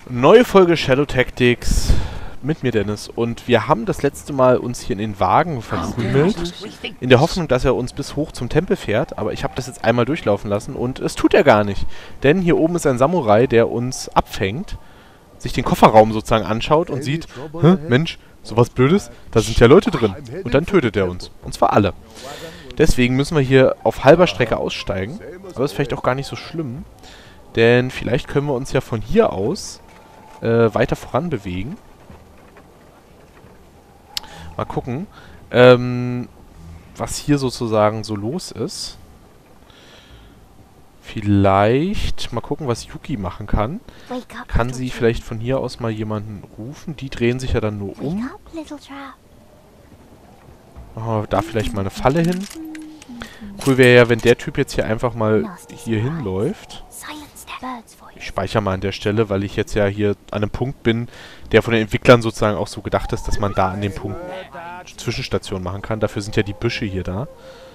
Neue Folge Shadow Tactics mit mir, Dennis. Und wir haben das letzte Mal uns hier in den Wagen verkrümelt, in der Hoffnung, dass er uns bis hoch zum Tempel fährt. Aber ich habe das jetzt einmal durchlaufen lassen und es tut er gar nicht. Denn hier oben ist ein Samurai, der uns abfängt, sich den Kofferraum sozusagen anschaut und sieht, Mensch, sowas Blödes, da sind ja Leute drin. Und dann tötet er uns. Und zwar alle. Deswegen müssen wir hier auf halber Strecke aussteigen. Aber das ist vielleicht auch gar nicht so schlimm. Denn vielleicht können wir uns ja von hier aus weiter voran bewegen. Mal gucken, was hier sozusagen so los ist. Vielleicht mal gucken, was Yuki machen kann. Kann sie vielleicht von hier aus mal jemanden rufen? Die drehen sich ja dann nur um. Machen wir da vielleicht mal eine Falle hin. Cool wäre ja, wenn der Typ jetzt hier einfach mal hier hinläuft. Ich speichere mal an der Stelle, weil ich jetzt ja hier an einem Punkt bin, der von den Entwicklern sozusagen auch so gedacht ist, dass man da an dem Punkt Zwischenstationen machen kann. Dafür sind ja die Büsche hier da.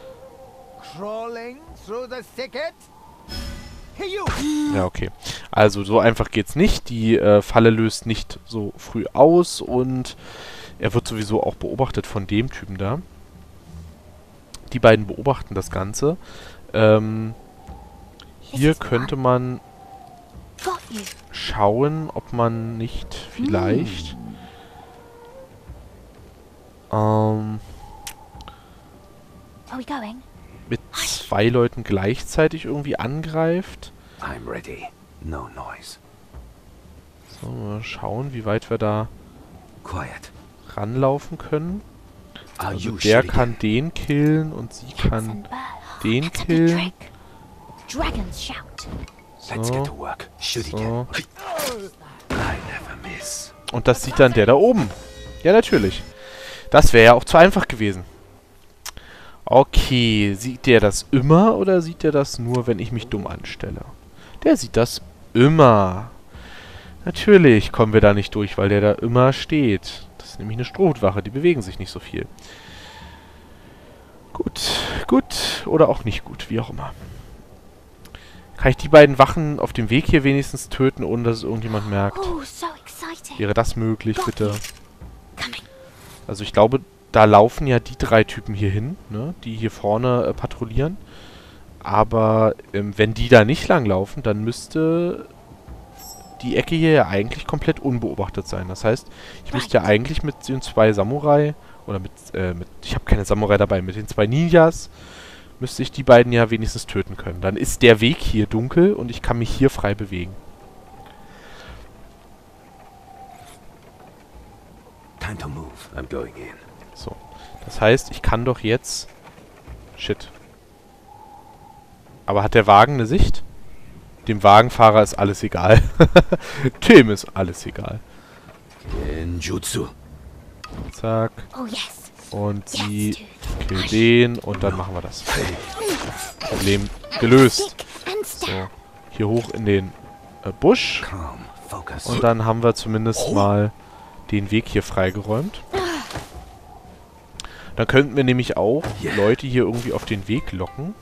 Ja, okay. Also so einfach geht's nicht. Die Falle löst nicht so früh aus und er wird sowieso auch beobachtet von dem Typen da. Die beiden beobachten das Ganze. Hier könnte man schauen, ob man nicht vielleicht mit zwei Leuten gleichzeitig irgendwie angreift. So, mal schauen, wie weit wir da ranlaufen können. Also der kann den killen und sie kann den killen. So. So. Und das sieht dann der da oben. Ja, natürlich. Das wäre ja auch zu einfach gewesen. Okay, sieht der das immer oder sieht der das nur, wenn ich mich dumm anstelle? Der sieht das immer. Natürlich kommen wir da nicht durch, weil der da immer steht. Das ist nämlich eine Strohhutwache, die bewegen sich nicht so viel. Gut, gut oder auch nicht gut, wie auch immer. Kann ich die beiden Wachen auf dem Weg hier wenigstens töten, ohne dass es irgendjemand merkt? Wäre das möglich, bitte? Also ich glaube, da laufen ja die drei Typen hier hin, ne, die hier vorne patrouillieren. Aber wenn die da nicht langlaufen, dann müsste die Ecke hier ja eigentlich komplett unbeobachtet sein. Das heißt, ich müsste ja eigentlich mit den zwei Samurai, oder ich habe keine Samurai dabei, mit den zwei Ninjas, müsste ich die beiden ja wenigstens töten können. Dann ist der Weg hier dunkel und ich kann mich hier frei bewegen. So. Das heißt, ich kann doch jetzt... Shit. Aber hat der Wagen eine Sicht? Dem Wagenfahrer ist alles egal. Dem ist alles egal. Zack. Und sie killt den und dann machen wir das. Problem gelöst. So, hier hoch in den Busch. Und dann haben wir zumindest mal den Weg hier freigeräumt. Dann könnten wir nämlich auch Leute hier irgendwie auf den Weg locken.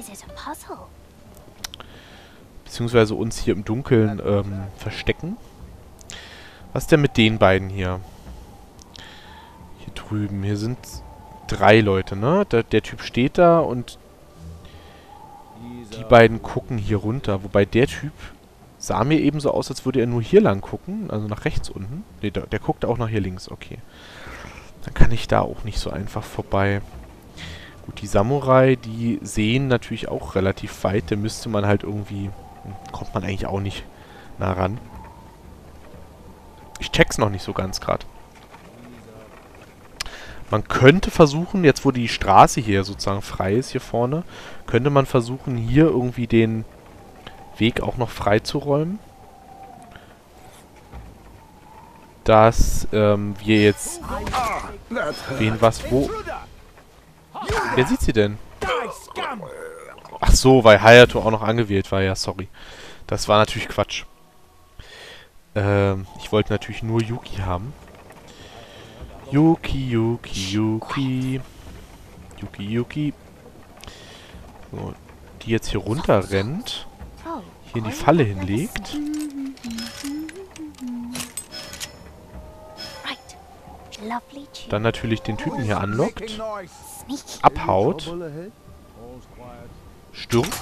Beziehungsweise uns hier im Dunkeln verstecken. Was ist denn mit den beiden hier? Hier drüben. Hier sind 3 Leute, ne? Der Typ steht da und die beiden gucken hier runter. Wobei der Typ sah mir eben so aus, als würde er nur hier lang gucken. Also nach rechts unten. Ne, der guckt auch nach hier links. Okay. Dann kann ich da auch nicht so einfach vorbei. Gut, die Samurai, die sehen natürlich auch relativ weit. Da müsste man halt irgendwie... Kommt man eigentlich auch nicht nah ran. Ich check's noch nicht so ganz gerade. Man könnte versuchen, jetzt wo die Straße hier sozusagen frei ist, hier vorne, könnte man versuchen, hier irgendwie den Weg auch noch frei zu räumen. Dass wir jetzt... Wen was wo... Wer sieht sie denn? Ach so, weil Hayato auch noch angewählt war. Ja, sorry. Das war natürlich Quatsch. Ich wollte natürlich nur Yuki haben. Yuki, Yuki, Yuki. Yuki, Yuki. So, die jetzt hier runter rennt. Hier in die Falle hinlegt. Dann natürlich den Typen hier anlockt. Abhaut. Stirbt.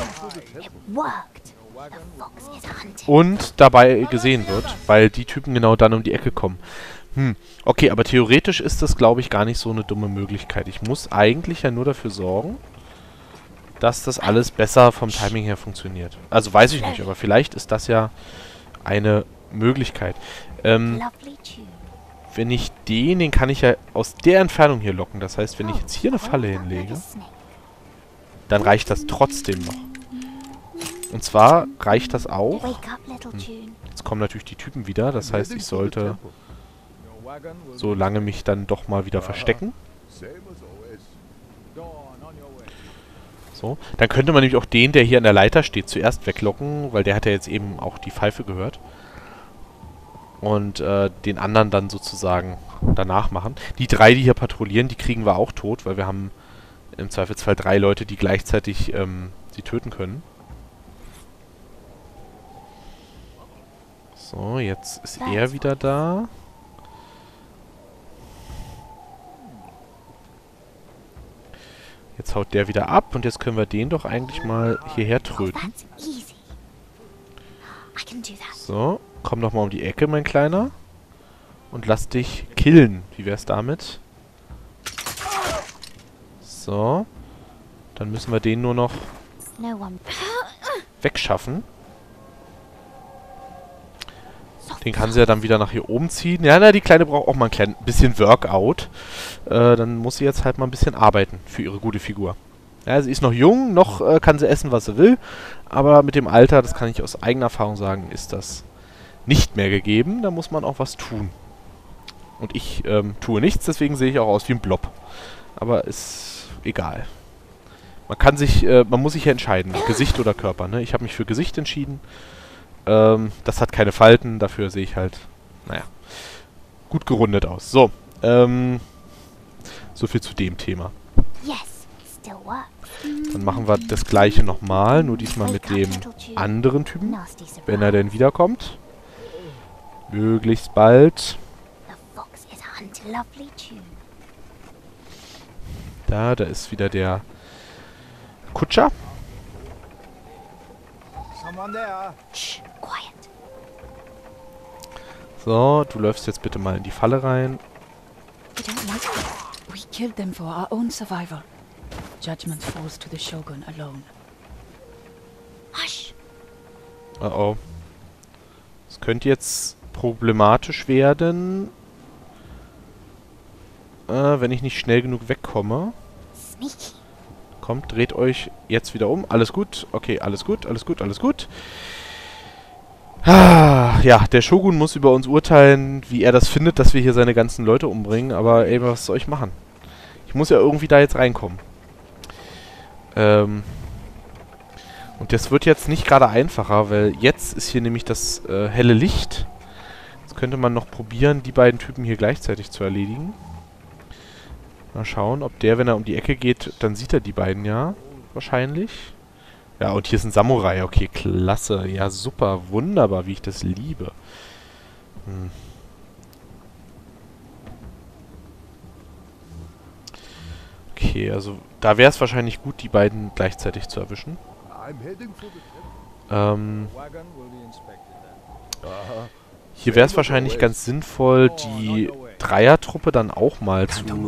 Und dabei gesehen wird, weil die Typen genau dann um die Ecke kommen. Okay, aber theoretisch ist das, glaube ich, gar nicht so eine dumme Möglichkeit. Ich muss eigentlich ja nur dafür sorgen, dass das alles besser vom Timing her funktioniert. Also weiß ich nicht, aber vielleicht ist das ja eine Möglichkeit. Wenn ich den kann ich ja aus der Entfernung hier locken. Das heißt, wenn ich jetzt hier eine Falle hinlege, dann reicht das trotzdem noch. Und zwar reicht das auch. Jetzt kommen natürlich die Typen wieder. Das heißt, ich sollte so lange mich dann doch mal wieder verstecken. So. Dann könnte man nämlich auch den, der hier an der Leiter steht, zuerst weglocken, weil der hat ja jetzt eben auch die Pfeife gehört. Und den anderen dann sozusagen danach machen. Die 3, die hier patrouillieren, die kriegen wir auch tot, weil wir haben im Zweifelsfall 3 Leute, die gleichzeitig sie töten können. So, jetzt ist er wieder da. Jetzt haut der wieder ab und jetzt können wir den doch eigentlich mal hierher tröten. So, komm doch mal um die Ecke, mein Kleiner. Und lass dich killen. Wie wär's damit? So. Dann müssen wir den nur noch wegschaffen. Den kann sie ja dann wieder nach hier oben ziehen. Ja, na, die Kleine braucht auch mal ein bisschen Workout. Dann muss sie jetzt halt mal ein bisschen arbeiten für ihre gute Figur. Ja, sie ist noch jung, noch kann sie essen, was sie will. Aber mit dem Alter, das kann ich aus eigener Erfahrung sagen, ist das nicht mehr gegeben. Da muss man auch was tun. Und ich tue nichts, deswegen sehe ich auch aus wie ein Blob. Aber ist egal. Man muss sich ja entscheiden, Gesicht oder Körper, ne? Ich habe mich für Gesicht entschieden. Das hat keine Falten, dafür sehe ich halt, naja, gut gerundet aus. So, so viel zu dem Thema. Dann machen wir das gleiche nochmal, nur diesmal mit dem anderen Typen, wenn er denn wiederkommt. Möglichst bald. Da ist wieder der Kutscher. So, du läufst jetzt bitte mal in die Falle rein. We killed them for our own survival. Judgment falls to the Shogun alone. Hush. Oh oh. Es könnte jetzt problematisch werden, wenn ich nicht schnell genug wegkomme. Kommt, dreht euch jetzt wieder um. Alles gut. Okay, alles gut, alles gut, alles gut. Ja, der Shogun muss über uns urteilen, wie er das findet, dass wir hier seine ganzen Leute umbringen. Aber ey, was soll ich machen? Ich muss ja irgendwie da jetzt reinkommen. Und das wird jetzt nicht gerade einfacher, weil jetzt ist hier nämlich das helle Licht. Jetzt könnte man noch probieren, die beiden Typen hier gleichzeitig zu erledigen. Mal schauen, ob der, wenn er um die Ecke geht, dann sieht er die beiden ja wahrscheinlich. Ja, und hier ist ein Samurai. Okay, klasse. Ja, super. Wunderbar, wie ich das liebe. Okay, also da wäre es wahrscheinlich gut, die beiden gleichzeitig zu erwischen. Hier wäre es wahrscheinlich ganz sinnvoll, die Dreiertruppe dann auch mal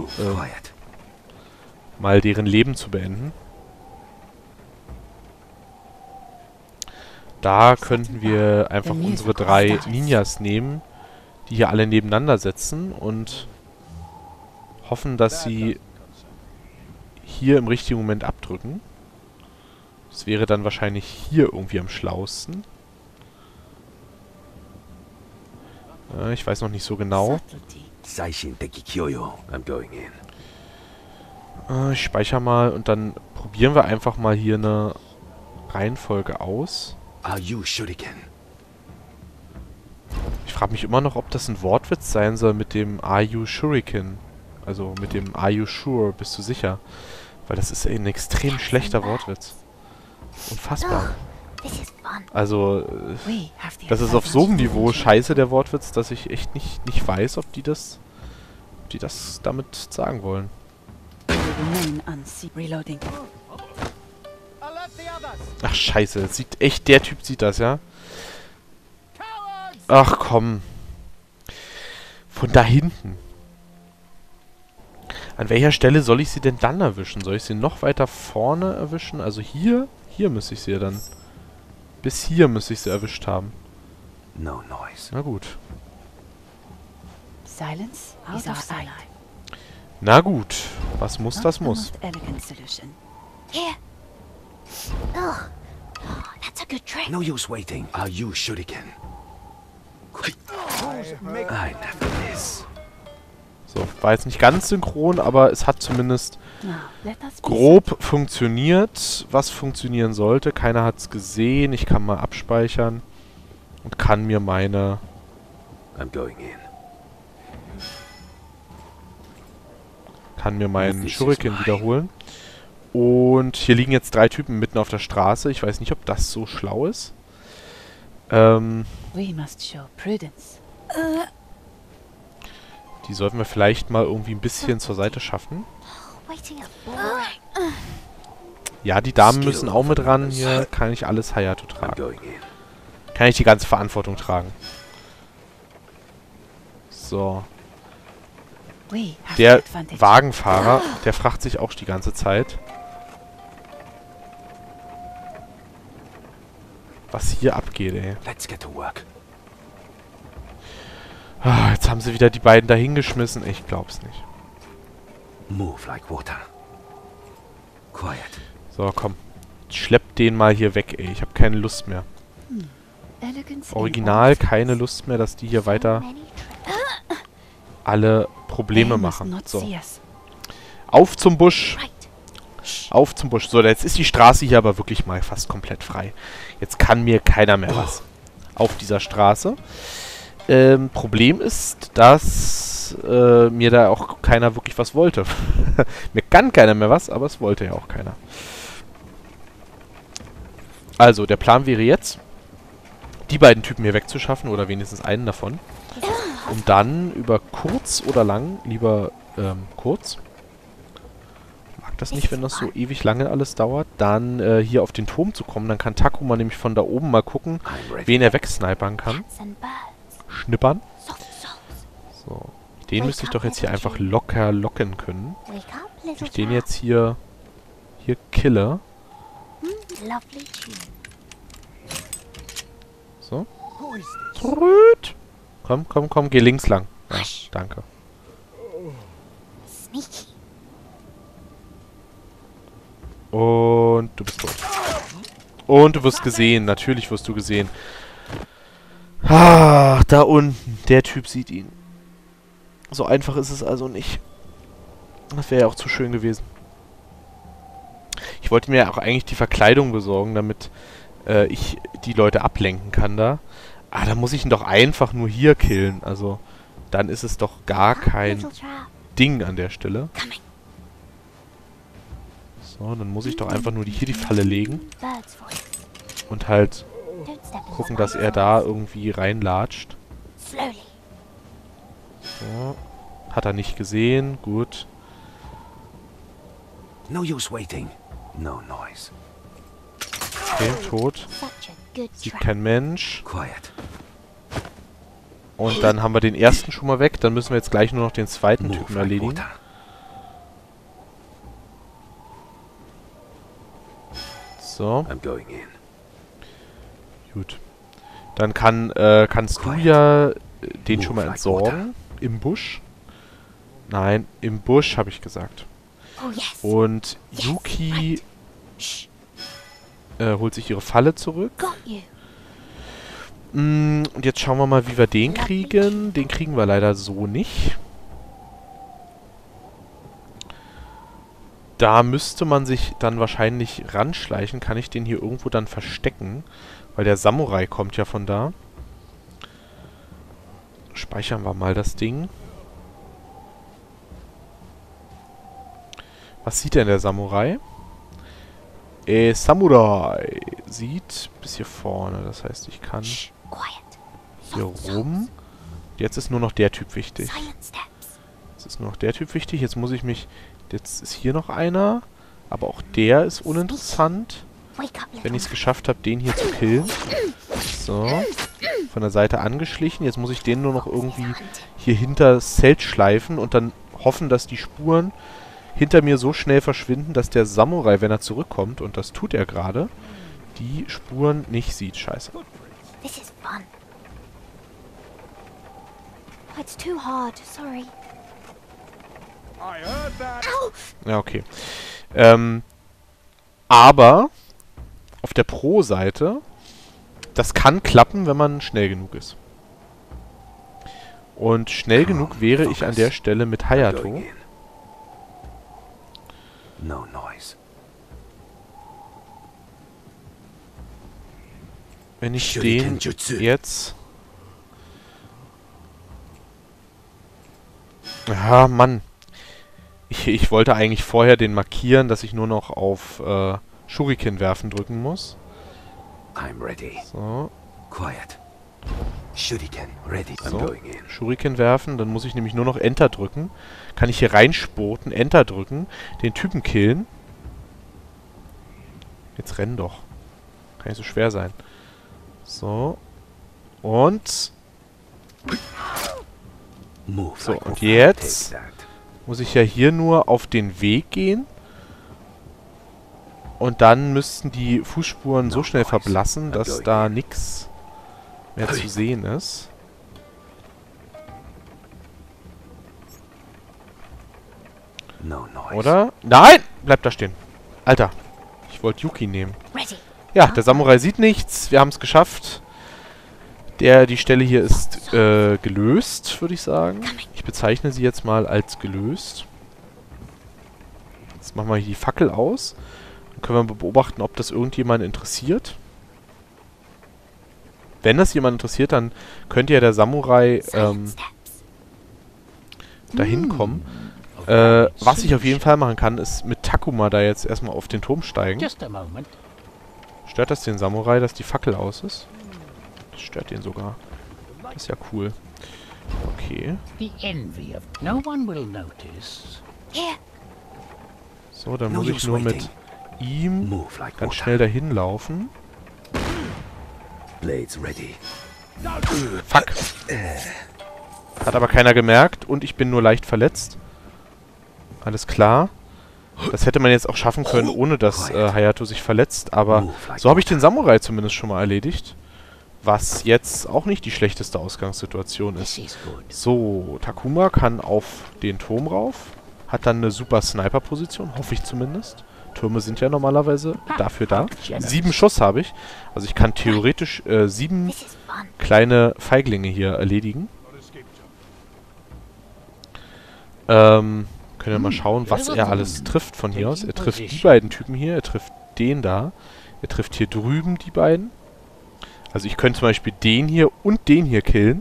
mal deren Leben zu beenden. Da könnten wir einfach unsere 3 Ninjas nehmen, die hier alle nebeneinander setzen und hoffen, dass sie hier im richtigen Moment abdrücken. Das wäre dann wahrscheinlich hier irgendwie am schlausten. Ich weiß noch nicht so genau. Ich speichere mal und dann probieren wir einfach mal hier eine Reihenfolge aus. Ich frage mich immer noch, ob das ein Wortwitz sein soll mit dem Are you Shuriken? Also mit dem Are you sure? Bist du sicher? Weil das ist ein extrem schlechter Wortwitz. Unfassbar. Also, das ist auf so einem Niveau scheiße, der Wortwitz, dass ich echt nicht weiß, ob die das ob die das damit sagen wollen. Remain unseen. Reloading. Ach, scheiße. Sieht echt, der Typ sieht das, ja? Ach, komm. Von da hinten. An welcher Stelle soll ich sie denn dann erwischen? Soll ich sie noch weiter vorne erwischen? Also hier? Hier müsste ich sie ja dann. Bis hier müsste ich sie erwischt haben. No noise. Na gut. Silence is our ally. Na gut. Was muss, das The muss. most elegant solution. Here. Oh, that's a good trick. No use waiting. I'll use shuriken. I never miss. So, war jetzt nicht ganz synchron, aber es hat zumindest Now, let us be grob funktioniert, was funktionieren sollte. Keiner hat es gesehen. Ich kann mal abspeichern und kann mir meine... I'm going in. Kann mir meinen This is Shuriken mine. wiederholen. Und hier liegen jetzt 3 Typen mitten auf der Straße. Ich weiß nicht, ob das so schlau ist. We must show prudence. Die sollten wir vielleicht mal irgendwie ein bisschen zur Seite schaffen. Waiting up boring. Ja, die Damen müssen auch mit ran. Hier kann ich alles Hayato I'm tragen. going in. Kann ich die ganze Verantwortung tragen. So. We have Der the advantage. Wagenfahrer, der fragt sich auch die ganze Zeit, was hier abgeht, ey. Let's get to work. Ah, jetzt haben sie wieder die beiden dahingeschmissen. Ich glaub's nicht. Move like water. Quiet. So, komm. Schlepp den mal hier weg, ey. Ich habe keine Lust mehr. Elegance in Original all keine faces. Lust mehr, dass die hier weiter Many tricks. alle Probleme They must machen. not So. see us. Auf zum Busch. Right. Auf zum Busch. So, jetzt ist die Straße hier aber wirklich mal fast komplett frei. Jetzt kann mir keiner mehr was. Auf dieser Straße. Problem ist, dass mir da auch keiner wirklich was wollte. Mir kann keiner mehr was, aber es wollte ja auch keiner. Also, der Plan wäre jetzt, die beiden Typen hier wegzuschaffen, oder wenigstens einen davon. Um dann über kurz oder lang, lieber kurz, mag das nicht, wenn das so ewig lange alles dauert, dann hier auf den Turm zu kommen. Dann kann Takuma nämlich von da oben mal gucken, I'm ready. wen er wegsnipern kann. Cats and birds. Schnippern. Soft souls. So. Den müsste ich doch jetzt hier einfach locker locken können. Wake up, Wenn little ich den child. jetzt hier kille. Lovely tune. So. Trüt. Komm, komm, komm, geh links lang. Ja, danke. Sneaky. Und du bist tot. Und du wirst gesehen. Natürlich wirst du gesehen. Ah, da unten. Der Typ sieht ihn. So einfach ist es also nicht. Das wäre ja auch zu schön gewesen. Ich wollte mir auch eigentlich die Verkleidung besorgen, damit ich die Leute ablenken kann da. Ah, da muss ich ihn doch einfach nur hier killen. Also, dann ist es doch gar kein Little trap. Ding an der Stelle. Coming. So, dann muss ich doch einfach nur hier die Falle legen. Bird's voice. Und halt Don't step in gucken, the dass er da irgendwie reinlatscht. Slowly. So. Hat er nicht gesehen. Gut. No use waiting. No noise. Okay, tot. Such a good Sieht trap. kein Mensch. Quiet. Und dann haben wir den ersten schon mal weg. Dann müssen wir jetzt gleich nur noch den zweiten Move Typen like erledigen. water. So, I'm going in. gut. Dann kannst du ja den schon mal entsorgen. Im Busch. Nein, im Busch, habe ich gesagt. Oh yes. Und Yes, Yuki Shh. holt sich ihre Falle zurück. Got you. Und jetzt schauen wir mal, wie wir den kriegen. Den kriegen wir leider so nicht. Da müsste man sich dann wahrscheinlich ranschleichen. Kann ich den hier irgendwo dann verstecken? Weil der Samurai kommt ja von da. Speichern wir mal das Ding. Was sieht denn der Samurai? Samurai sieht bis hier vorne. Das heißt, ich kann Shh. Quiet. hier Soft souls. rum. Jetzt ist nur noch der Typ wichtig. Silent steps. Jetzt ist nur noch der Typ wichtig. Jetzt muss ich mich... Jetzt ist hier noch einer. Aber auch der ist uninteressant. Wake up, Wenn little ich es geschafft habe, den hier zu killen. So. Von der Seite angeschlichen. Jetzt muss ich den nur noch irgendwie hier hinter das Zelt schleifen und dann hoffen, dass die Spuren hinter mir so schnell verschwinden, dass der Samurai, wenn er zurückkommt, und das tut er gerade, die Spuren nicht sieht. Scheiße. This is fun. Oh, it's too hard. Sorry. Ow! Ja, okay. Aber auf der Pro-Seite, das kann klappen, wenn man schnell genug ist. Und schnell genug wäre ich an der Stelle mit Going Hayato. in. No noise. Wenn ich Shuriken den Jutsu. jetzt... Ja, Mann. Ich wollte eigentlich vorher den markieren, dass ich nur noch auf Shuriken werfen drücken muss. I'm ready. So, Quiet. Shuriken ready. I'm so. going in. Shuriken werfen, dann muss ich nämlich nur noch Enter drücken. Kann ich hier reinspurten, Enter drücken, den Typen killen. Jetzt renn doch. Kann nicht so schwer sein. So. Und Move So, like und Wotha. jetzt? Take that. muss ich ja hier nur auf den Weg gehen. Und dann müssten die Fußspuren so schnell verblassen, dass da nichts mehr zu sehen ist. No noise. Oder? Nein! Bleib da stehen. Alter, ich wollte Yuki nehmen. Ready. Ja, der Samurai sieht nichts. Wir haben es geschafft. Die Stelle hier ist gelöst, würde ich sagen. Ich bezeichne sie jetzt mal als gelöst. Jetzt machen wir hier die Fackel aus. Dann können wir beobachten, ob das irgendjemanden interessiert. Wenn das jemand interessiert, dann könnte ja der Samurai Silent steps. dahin kommen. Was ich auf jeden Fall machen kann, ist mit Takuma da jetzt erstmal auf den Turm steigen. Just a moment. Stört das den Samurai, dass die Fackel aus ist? Das stört den sogar. Das ist ja cool. Okay. The envy of no one will notice. Here. So, dann No muss ich use nur mit waiting. ihm Move like ganz Wotha. schnell dahin laufen. Blades ready. Fuck. Hat aber keiner gemerkt und ich bin nur leicht verletzt. Alles klar. Das hätte man jetzt auch schaffen können, ohne dass Hayato sich verletzt. Aber so habe ich den Samurai zumindest schon mal erledigt. Was jetzt auch nicht die schlechteste Ausgangssituation This ist. is good. So, Takuma kann auf den Turm rauf. Hat dann eine super Sniper-Position, hoffe ich zumindest. Türme sind ja normalerweise dafür da. 7 Schuss habe ich. Also ich kann theoretisch 7 This is fun. kleine Feiglinge hier erledigen. Können wir mal schauen, was er alles trifft von hier aus. Er trifft die beiden Typen hier, er trifft den da. Er trifft hier drüben die beiden. Also ich könnte zum Beispiel den hier und den hier killen.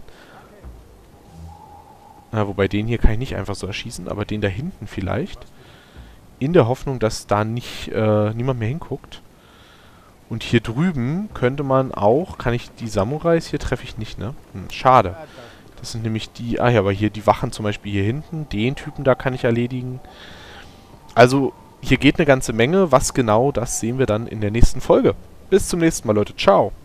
Na, wobei den hier kann ich nicht einfach so erschießen, aber den da hinten vielleicht. In der Hoffnung, dass da nicht niemand mehr hinguckt. Und hier drüben könnte man auch... Kann ich die Samurais... Hier treffe ich nicht, ne? Schade. Das sind nämlich die... Ah ja, aber hier die Wachen zum Beispiel hier hinten. Den Typen da kann ich erledigen. Also, hier geht eine ganze Menge. Was genau, das sehen wir dann in der nächsten Folge. Bis zum nächsten Mal, Leute. Ciao.